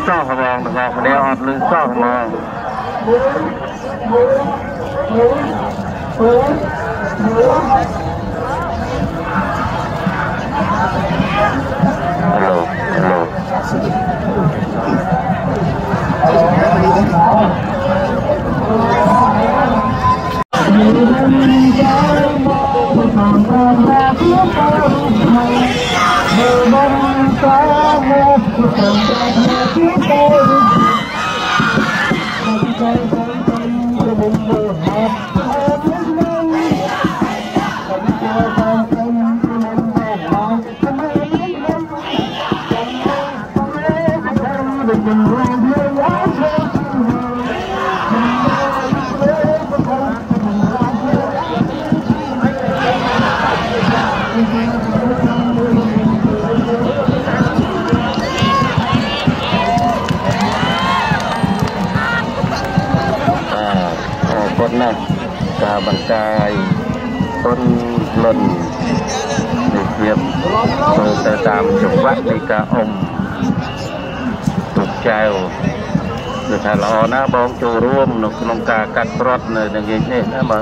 សោះហ្មងទាំងគ្នាអត់លឺសោះហ្មងការបង្កាយទុនលុននេះវាធ្វើទៅតាមចង្វាក់នៃការទុកចែវគឺថាល្អណាស់បងចូលរួមនៅក្នុងការកាត់ប្រត់នៅនឹងនេះណាបង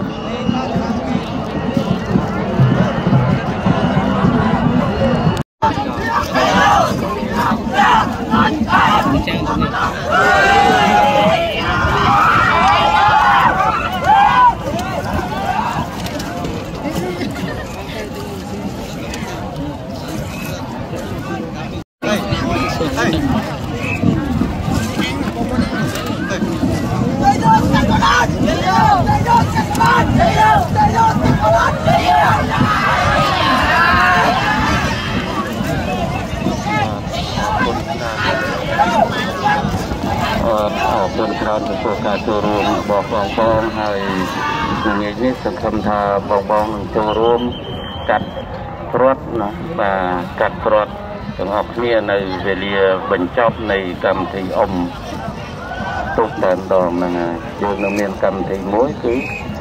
คนคราวจะพวกการចូលរួមបងហើយថ្ងៃនេះសង្ឃឹមថាបងចូលរួមកាត់ព្រាត់ណាបាទកាត់ព្រាត់ទាំងអស់គ្នានៅវេលាបញ្ចប់នៃកម្មវិធីទុកតែម្ដងហ្នឹងហើយយើងនៅមានកម្មវិធីមួយគឺ